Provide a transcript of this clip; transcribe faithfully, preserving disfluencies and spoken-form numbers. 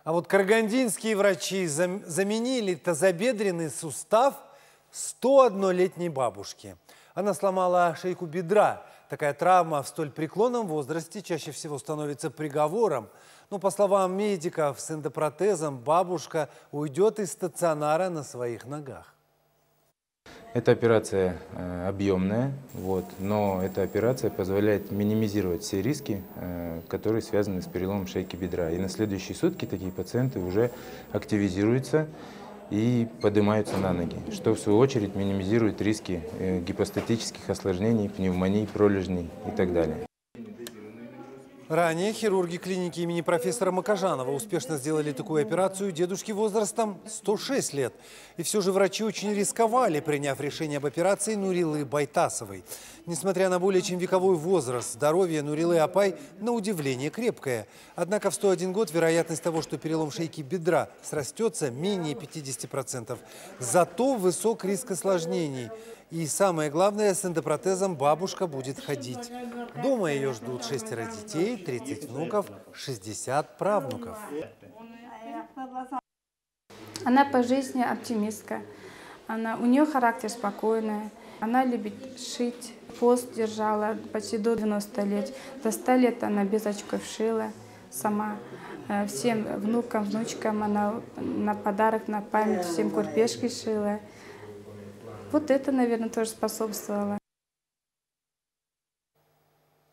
А вот карагандинские врачи зам- заменили тазобедренный сустав сто однолетней бабушке. Она сломала шейку бедра. Такая травма в столь преклонном возрасте чаще всего становится приговором. Но, по словам медиков, с эндопротезом бабушка уйдет из стационара на своих ногах. Эта операция э, объемная, вот, но эта операция позволяет минимизировать все риски, э, которые связаны с переломом шейки бедра. И на следующие сутки такие пациенты уже активизируются и поднимаются на ноги, что в свою очередь минимизирует риски э, гипостатических осложнений, пневмоний, пролежней и так далее. Ранее хирурги клиники имени профессора Макажанова успешно сделали такую операцию дедушке возрастом сто шесть лет. И все же врачи очень рисковали, приняв решение об операции Нурилы Байтасовой. Несмотря на более чем вековой возраст, здоровье Нурилы Апай на удивление крепкое. Однако в сто один год вероятность того, что перелом шейки бедра срастется, менее пятидесяти процентов. Зато высок риск осложнений. И самое главное, с эндопротезом бабушка будет ходить. Дома ее ждут шестеро детей, тридцать внуков, шестьдесят правнуков. Она по жизни оптимистка. Она, у нее характер спокойный. Она любит шить. Пост держала почти до девяноста лет. До ста лет она без очков шила сама. Всем внукам, внучкам она на подарок, на память всем курпешки шила. Вот это, наверное, тоже способствовало.